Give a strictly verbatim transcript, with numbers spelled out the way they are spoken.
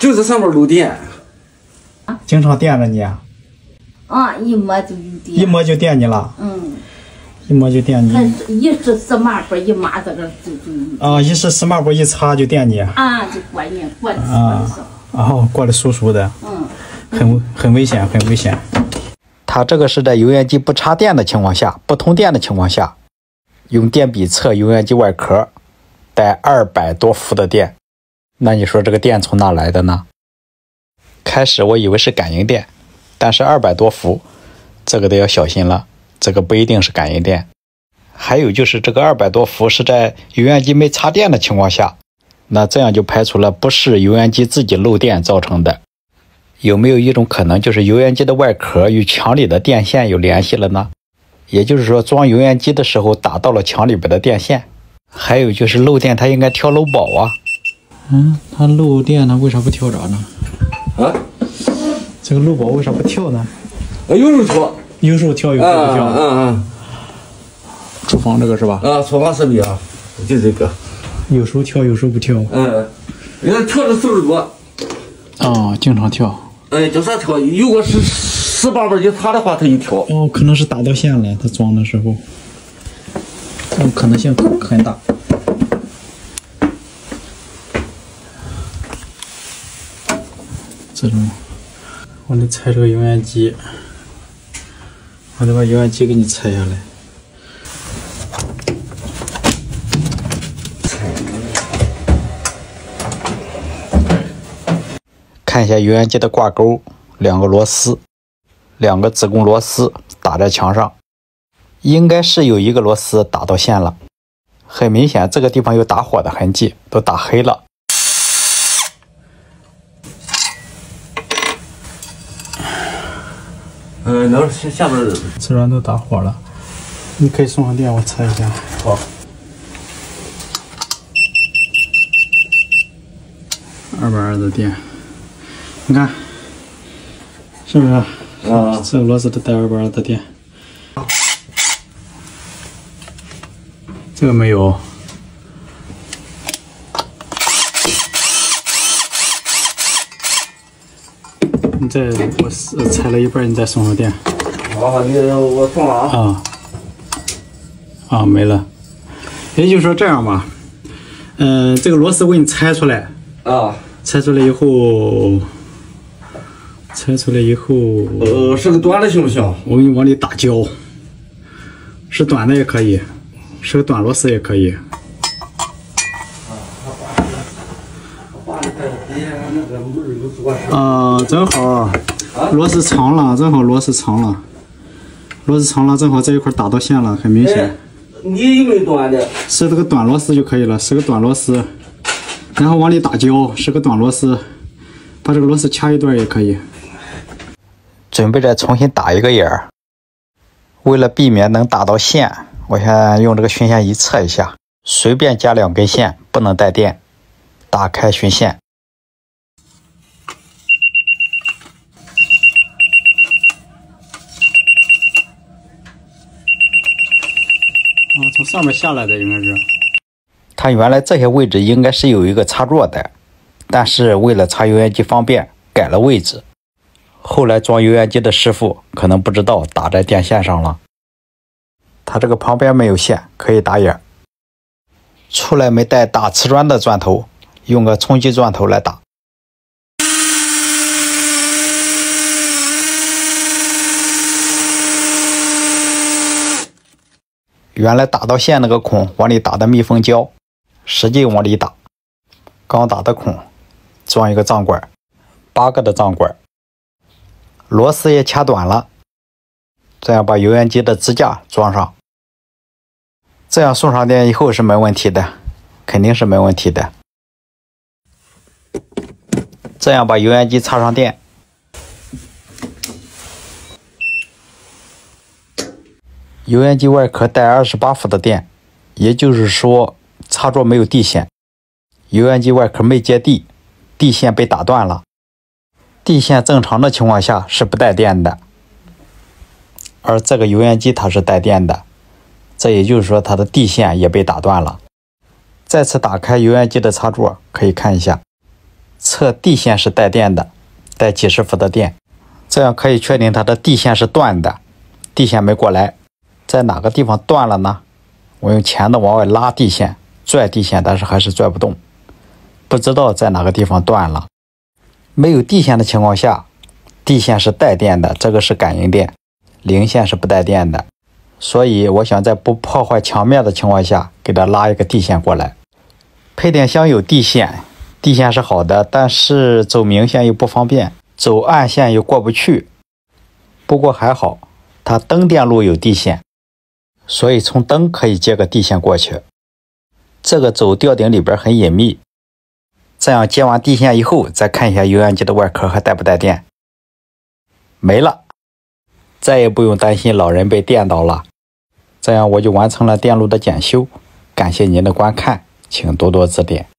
就这上面漏电。 经常电着你啊？ 啊，一摸就有电。 一摸就电你了？ 嗯。 一摸就电你。 一是司马布一抹这个就就。 啊，一是司马布一擦就电你。 啊，就过你过的啊。哦，过得酥酥的。 嗯。 很很危险，很危险。它这个是在油烟机不插电的情况下，不通电的情况下，用电笔测油烟机外壳，带二百多伏的电。那你说这个电从哪来的呢？开始我以为是感应电，但是二百多伏，这个得要小心了，这个不一定是感应电。还有就是这个二百多伏是在油烟机没插电的情况下，那这样就排除了不是油烟机自己漏电造成的。有没有一种可能，就是油烟机的外壳与墙里的电线有联系了呢？也就是说，装油烟机的时候打到了墙里边的电线。还有就是漏电，它应该跳漏保啊。嗯，它漏电呢，为啥不跳闸呢？ 啊？ 这个漏保为啥不跳呢？ 有时候跳， 有时候跳，有时候不跳。 嗯嗯嗯。 厨房这个是吧？ 啊，厨房设备啊，就这个。 有时候跳，有时候不跳。 嗯，人家跳的次数多。 啊，经常跳。 哎，经常跳。如果是十八本一插的话，它就跳。 哦，可能是打到线了，它装的时候。嗯，可能性很大。这种，我得拆这个油烟机，我得把油烟机给你拆下来。看一下油烟机的挂钩，两个螺丝，两个子宫螺丝打在墙上，应该是有一个螺丝打到线了。很明显，这个地方有打火的痕迹，都打黑了。 嗯，那下下边瓷砖都打火了，你可以送上电，我测一下。 好。 二百二的电。你看，是不是？啊，这个螺丝都带二百二的电。这个没有。你再我拆了一半，你再送上电。 好，你我送了啊。 啊。啊，没了。也就是说这样吧，嗯、呃，这个螺丝我给你拆出来。 啊。 拆出来以后。拆出来以后， 呃，是个短的行不行？ 我给你往里打胶，是短的也可以，是个短螺丝也可以。啊、呃，正好螺丝长了，正好螺丝长了，螺丝长了，正好这一块打到线了，很明显。 哎、你有没有短的？ 是这个短螺丝就可以了，是个短螺丝，然后往里打胶，是个短螺丝，把这个螺丝掐一段也可以。准备再重新打一个眼儿，为了避免能打到线，我先用这个熏线仪测一下，随便加两根线，不能带电。打开熏线，啊，从上面下来的应该是。它原来这些位置应该是有一个插座的，但是为了插油烟机方便，改了位置。后来装油烟机的师傅可能不知道打在电线上了，它这个旁边没有线，可以打眼。出来没带打瓷砖的钻头，用个冲击钻头来打。原来打到线那个孔往里打的密封胶，使劲往里打，刚打的孔装一个脏管，八个的脏管。螺丝也掐短了，这样把油烟机的支架装上，这样送上电以后是没问题的，肯定是没问题的。这样把油烟机插上电，油烟机外壳带二十八伏的电，也就是说插座没有地线，油烟机外壳没接地，地线被打断了。地线正常的情况下是不带电的，而这个油烟机它是带电的，这也就是说它的地线也被打断了。再次打开油烟机的插座，可以看一下， 测地线是带电的，带几十伏的电，这样可以确定它的地线是断的，地线没过来。在哪个地方断了呢？我用钳子往外拉地线，拽地线，但是还是拽不动，不知道在哪个地方断了。没有地线的情况下，地线是带电的，这个是感应电，零线是不带电的。所以我想在不破坏墙面的情况下，给它拉一个地线过来。配电箱有地线，地线是好的，但是走明线又不方便，走暗线又过不去。不过还好，它灯电路有地线，所以从灯可以接个地线过去。这个走吊顶里边很隐秘，这样接完地线以后，再看一下油烟机的外壳还带不带电。没了，再也不用担心老人被电到了。这样我就完成了电路的检修，感谢您的观看，请多多指点。